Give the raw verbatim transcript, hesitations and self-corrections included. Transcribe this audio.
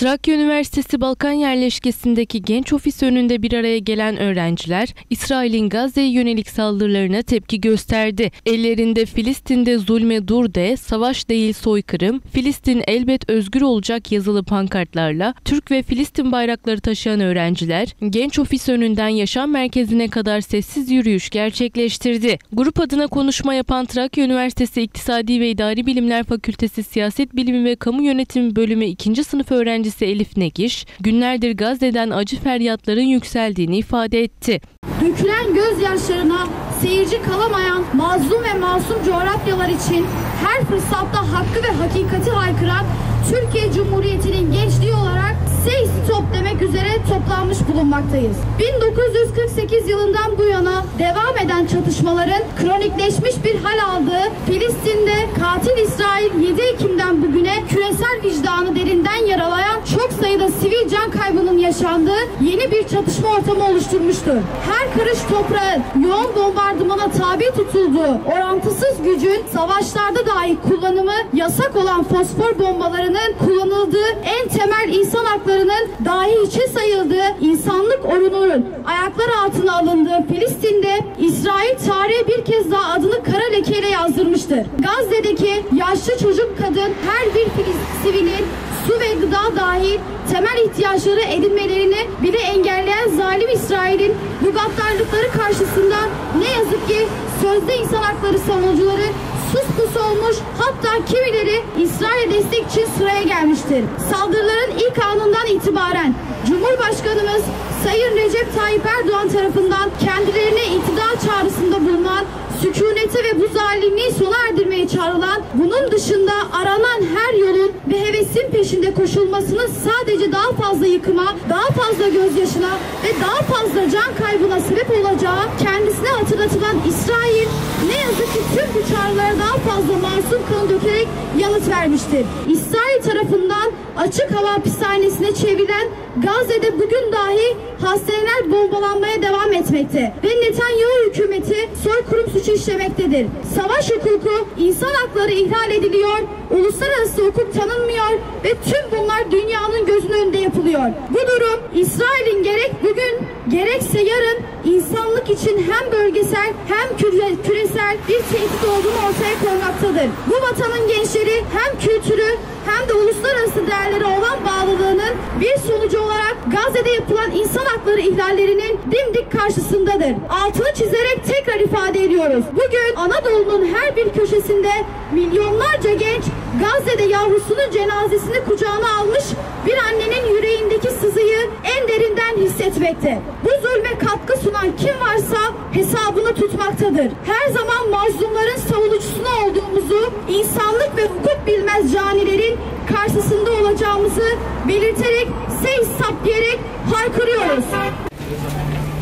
Trakya Üniversitesi Balkan yerleşkesindeki genç ofis önünde bir araya gelen öğrenciler, İsrail'in Gazze'ye yönelik saldırılarına tepki gösterdi. Ellerinde "Filistin'de zulme dur de, savaş değil soykırım, Filistin elbet özgür olacak" yazılı pankartlarla Türk ve Filistin bayrakları taşıyan öğrenciler, genç ofis önünden yaşam merkezine kadar sessiz yürüyüş gerçekleştirdi. Grup adına konuşma yapan Trakya Üniversitesi İktisadi ve İdari Bilimler Fakültesi Siyaset Bilimi ve Kamu Yönetimi Bölümü ikinci sınıf öğrencisi Elif Negiş, günlerdir Gazze'den acı feryatların yükseldiğini ifade etti. Dökülen gözyaşlarına seyirci kalamayan mazlum ve masum coğrafyalar için her fırsatta hakkı ve hakikati haykıran Türkiye Cumhuriyeti'nin gençliği olarak "Say stop" demek üzere toplanmış bulunmaktayız. bin dokuz yüz kırk sekiz yılından bu yana devam eden çatışmaların kronikleşmiş bir hal aldığı Filistin'de katil İsrail yedi Ekim'den bugüne küresel vicdanı derinden yaralayan çok sayıda sivil can kaybının yaşandığı yeni bir çatışma ortamı oluşturmuştur. Her karış toprağın yoğun bombardımana tabi tutulduğu orantısız gücün savaşlarda dahi kullanımı yasak olan fosfor bombalarının kullanıldığı, en temel insan haklarının dahi hiçe sayıldığı, insanlık onurunun ayaklar altına alındığı Filistin'de İsrail tarihe bir kez daha adını kara lekeyle yazdırmıştır. Gazze'deki yaşlı çocuk, kadın, her bir Filistin sivilin su ve gıda dahil temel ihtiyaçları edinmelerini bile engelleyen zalim İsrail'in bu gaddarlıkları karşısında ne yazık ki sözde insan hakları savunucuları sus pus olmuş, hatta kimileri İsrail'e destek için sıraya gelmiştir. Saldırıların ilk anından itibaren Cumhurbaşkanımız Sayın Recep Tayyip Erdoğan tarafından kendilerine iktidar çağrısında bulunan, sükunete ve bu zalimliği sona erdirmeye çağrılan, bunun dışında aranan her yolun ve hevesin peşinde koşulmasının sadece daha fazla yıkıma, daha fazla gözyaşına ve daha fazla can kaybına sebep olacağı kendisine hatırlatılan İsrail, ne yazık ki tüm bu çağrılara daha fazla masum kan dökerek yanıt vermiştir. İsrail tarafından açık hava hapishanesine çevrilen Gazze'de bugün dahi hastaneler bombalanmaya devam etmekte ve Netanyahu hükümeti soykırım suçu işlemektedir. Savaş hukuku, insan hakları ihlal ediliyor, uluslararası hukuk tanınmıyor ve tüm bunlar dünyanın gözünün önünde yapılıyor. Bu durum İsrail'in gerek bugün gerekse yarın insanlık için hem bölgesel hem küresel bir tehdit olduğunu ortaya koymaktadır. Bu vatanın gençleri hem kültürü hem de uluslararası değerlere olan bağlılığının bir sonucu olarak Gazze'de yapılan insan hakları ihlallerinin dimdik karşısındadır. Altını çizerek tekrar ifade ediyoruz. Bugün Anadolu'nun her bir köşesinde milyonlarca genç Gazze'de yavrusunun cenazesini kucağına almış bir annenin yüreğindeki sızıyı en derinden hissetmekte. Bu zulme katkı sunan kim varsa hesabını tutmaktadır. Her zaman mazlumların savunucusuna olduğumuzu, insanlık ve hukuk bilmez canilerin karşısında olacağımızı belirterek "Say stop" diyerek haykırıyoruz.